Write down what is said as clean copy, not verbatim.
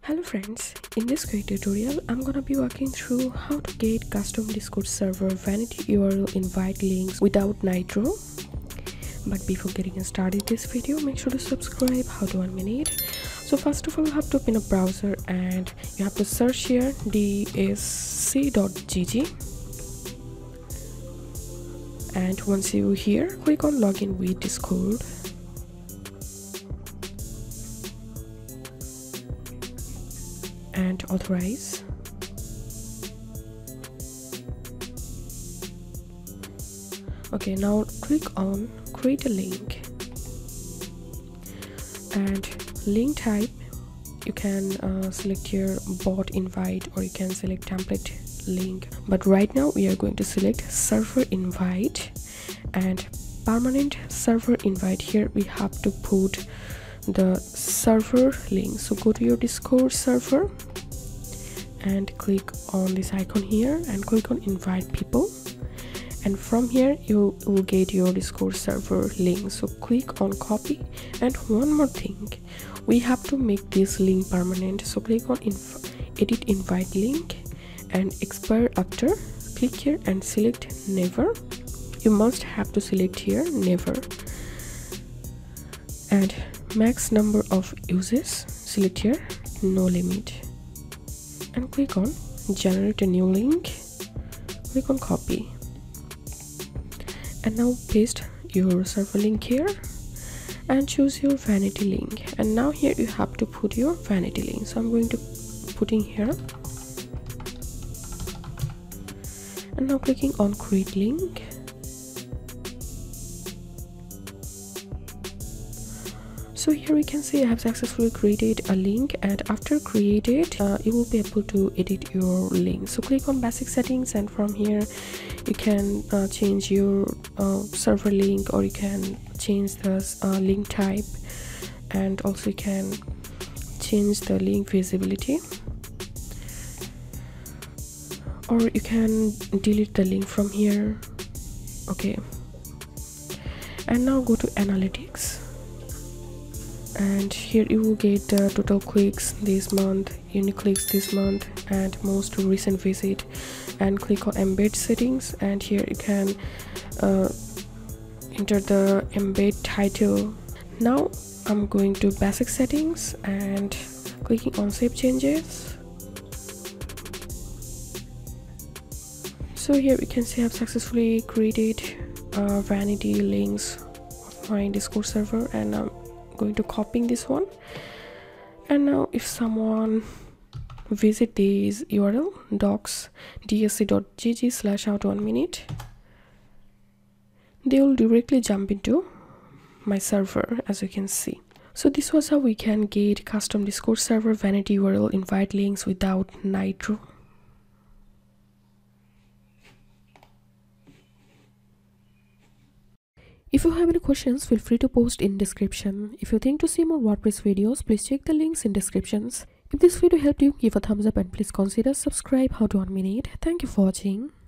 Hello friends, in this quick tutorial I'm gonna be walking through how to get custom Discord server vanity URL invite links without Nitro. But before getting started this video, make sure to subscribe. How to 1 minute. So first of all, you have to open a browser and you have to search here dsc.gg, and once you here, click on login with Discord. And authorize. Okay, now click on create a link, and link type you can select your bot invite, or you can select template link, but right now we are going to select server invite and permanent server invite. Here we have to put the server link. So go to your Discord server and click on this icon here and click on invite people, and from here you will get your Discord server link. So click on copy, and one more thing, we have to make this link permanent. So click on edit invite link and expire after. Click here and select never. You must have to select here never, and max number of users, select here no limit, and click on generate a new link. Click on copy, and now paste your server link here and choose your vanity link. And now here you have to put your vanity link. So I'm going to put in here, and now clicking on create link. So here we can see I have successfully created a link, and after created you will be able to edit your link. So click on basic settings, and from here you can change your server link, or you can change the link type, and also you can change the link visibility, or you can delete the link from here. Okay, and now go to analytics, and here you will get the total clicks this month, unique clicks this month, and most recent visit. And click on embed settings, and here you can enter the embed title. Now I'm going to basic settings and clicking on save changes. So here we can see I've successfully created vanity links of my Discord server, and I'm going to copy this one. And now if someone visit this URL docs dsc.gg/how-to-1-minute, they will directly jump into my server, as you can see. So this was how we can get custom Discord server vanity URL invite links without Nitro. If you have any questions, feel free to post in description. If you think to see more WordPress videos, please check the links in descriptions. If this video helped you, give a thumbs up and please consider subscribe. How to 1 minute. Thank you for watching.